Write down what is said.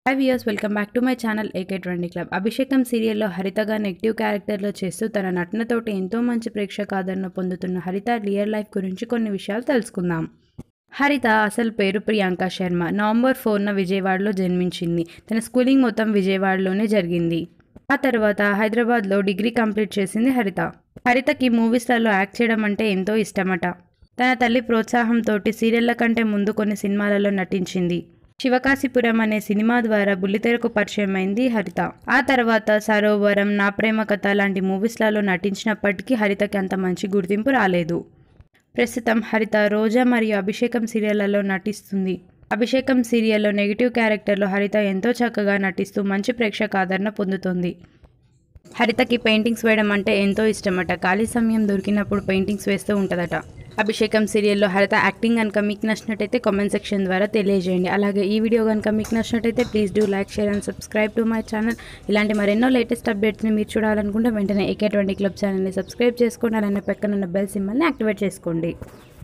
Hi viewers, welcome back to my channel AK20 club. Abhishekam సీరియల్లో హరితగా negative క్యారెక్టర్లో చేస్తూ తన నటనతోటి ఎంతో మంచి ప్రేక్షక ఆదరణ పొందుతున్న హరిత రియల్ లైఫ్ గురించి కొన్ని విషయాలు తెలుసుకుందాం. హరిత అసలు పేరు ప్రియాంక శర్మ. నవంబర్ 4న విజయవాడలో జన్మించింది. తన స్కూలింగ్ మొత్తం విజయవాడలోనే జరిగింది. ఆ తర్వాత హైదరాబాద్లో డిగ్రీ కంప్లీట్ చేసింది హరిత. హరితకి మూవీస్లలో యాక్ట్ చేయడం అంటే ఎంతో ఇష్టమట. తన తల్లి ప్రోత్సాహంతో సీరియళ్ల కంటే ముందు కొన్ని సినిమాలలో నటించింది. శివకాశీపురం అనే సినిమా ద్వారా బుల్లితెరకు పరిచయమైంది హరిత. ఆ తర్వాత సరోవరం, నా ప్రేమ కథ లాంటి మూవీస్లలో నటించినప్పటికీ హరితకి అంత మంచి గుర్తింపు రాలేదు. ప్రస్తుతం హరిత రోజా మరియు అభిషేకం సీరియళ్లలో నటిస్తుంది. అభిషేకం సీరియల్లో నెగిటివ్ క్యారెక్టర్లో హరిత ఎంతో చక్కగా నటిస్తూ మంచి ప్రేక్షక ఆదరణ పొందుతుంది. హరితకి పెయింటింగ్స్ వేయడం అంటే ఎంతో ఇష్టమట. ఖాళీ సమయం దొరికినప్పుడు పెయింటింగ్స్ వేస్తూ ఉంటుందట. అభిషేకం సీరియల్లో హరిత యాక్టింగ్ కనుక మీకు నచ్చినట్టయితే కామెంట్ సెక్షన్ ద్వారా తెలియజేయండి. అలాగే ఈ వీడియో కనుక మీకు నచ్చినట్టయితే please do like, share and subscribe to my channel. ఇలాంటి మరెన్నో లేటెస్ట్ అప్డేట్స్ని మీరు చూడాలనుకుంటే వెంటనే AK20 క్లబ్ ఛానల్ని సబ్స్క్రైబ్ చేసుకోండి. అలానే పక్కన ఉన్న బెల్ సింబల్ని యాక్టివేట్ చేసుకోండి.